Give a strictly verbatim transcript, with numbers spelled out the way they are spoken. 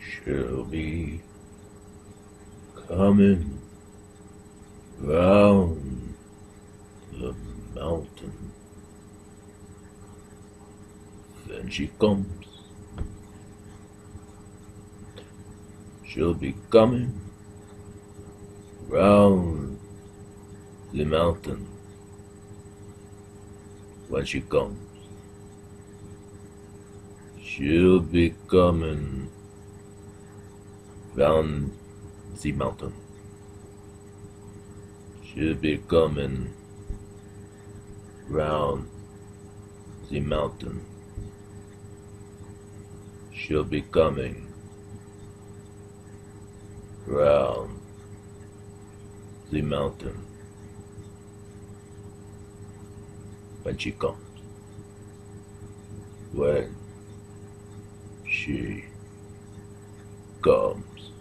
She'll be coming round the mountain. Then she comes. She'll be coming round the mountain. When she comes, she'll be coming round the mountain. She'll be coming round the mountain. She'll be coming round the mountain. When she comes. When she comes.